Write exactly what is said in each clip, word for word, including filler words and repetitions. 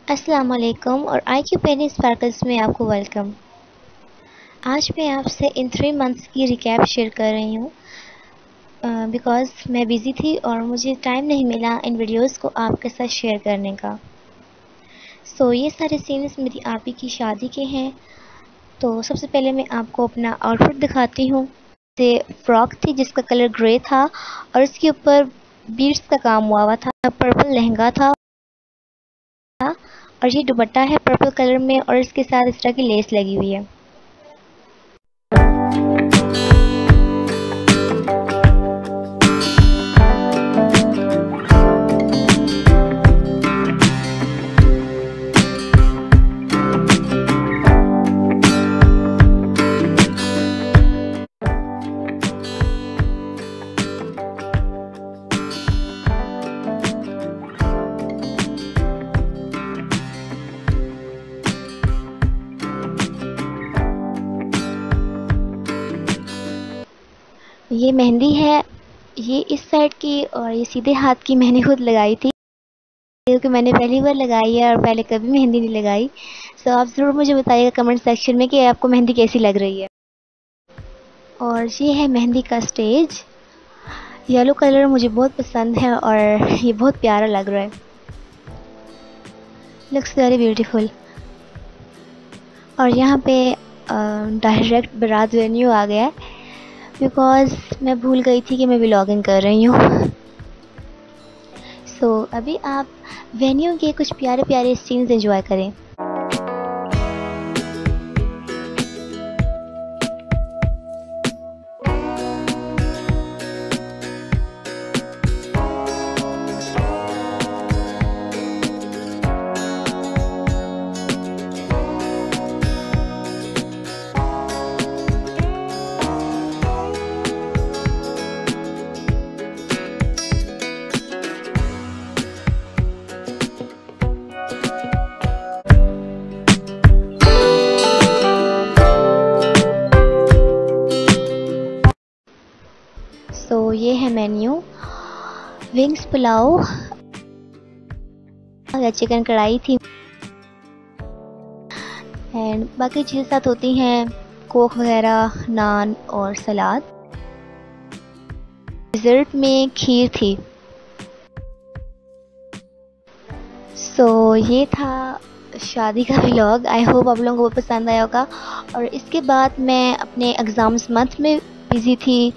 अस्सलाम वालेकुम और आई क्यू पेनी स्पार्कल्स में आपको वेलकम। आज मैं आपसे इन थ्री मंथ्स की रिकैप शेयर कर रही हूँ बिकॉज़ मैं बिज़ी थी और मुझे टाइम नहीं मिला इन वीडियोस को आपके साथ शेयर करने का। सो so, ये सारे सीन्स मेरी आपी की शादी के हैं। तो सबसे पहले मैं आपको अपना आउटफिट दिखाती हूँ। ये फ्रॉक थी जिसका कलर ग्रे था और इसके ऊपर बीड्स का काम हुआ हुआ था। पर्पल लहंगा था और ये दुपट्टा है पर्पल कलर में और इसके साथ इस तरह की लेस लगी हुई है। ये मेहंदी है, ये इस साइड की और ये सीधे हाथ की मैंने खुद लगाई थी क्योंकि मैंने पहली बार लगाई है और पहले कभी मेहंदी नहीं लगाई। सो आप ज़रूर मुझे बताइएगा कमेंट सेक्शन में कि आपको मेहंदी कैसी लग रही है। और ये है मेहंदी का स्टेज। येलो कलर मुझे बहुत पसंद है और ये बहुत प्यारा लग रहा है। Looks very beautiful. और यहाँ पे डायरेक्ट बारात वेन्यू आ गया है बिकॉज़ मैं भूल गई थी कि मैं व्लॉगिंग कर रही हूँ। सो so, अभी आप वेन्यू के कुछ प्यारे प्यारे सीन्स एंजॉय करें। तो ये है मेन्यू। विंग्स पुलाव या चिकन कढ़ाई थी एंड बाकी चीज़ें साथ होती हैं कोक वगैरह, नान और सलाद। डिज़र्ट में खीर थी। सो so, ये था शादी का व्लॉग। आई होप आप लोगों को बहुत पसंद आया होगा। और इसके बाद मैं अपने एग्ज़ाम्स मंथ में बिज़ी थी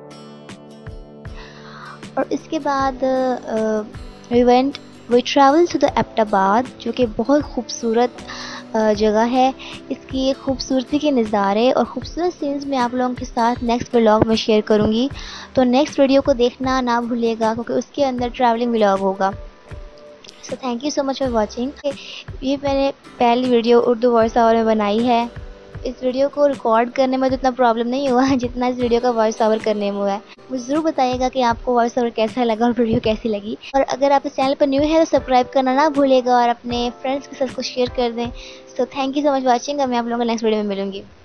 और इसके बाद we went we travel to the Abbottabad जो कि बहुत खूबसूरत जगह है। इसकी खूबसूरती के नज़ारे और ख़ूबसूरत सीन्स मैं आप लोगों के साथ नेक्स्ट व्लॉग में शेयर करूँगी। तो नेक्स्ट वीडियो को देखना ना भूलिएगा क्योंकि उसके अंदर ट्रैवलिंग व्लॉग होगा। So thank you so much for watching. ये मैंने पहली वीडियो उर्दू वॉइस ओवर में बनाई है। इस वीडियो को रिकॉर्ड करने में तो इतना प्रॉब्लम नहीं हुआ जितना इस वीडियो का वॉइस ओवर करने में हुआ है। मुझे ज़रूर बताइएगा कि आपको वॉइस ओवर कैसा लगा और वीडियो कैसी लगी। और अगर आप इस चैनल पर न्यू है तो सब्सक्राइब करना ना भूलिएगा और अपने फ्रेंड्स के साथ को शेयर कर दें। So thank you so much watching. मैं आप लोगों को नेक्स्ट वीडियो में मिलूँगी।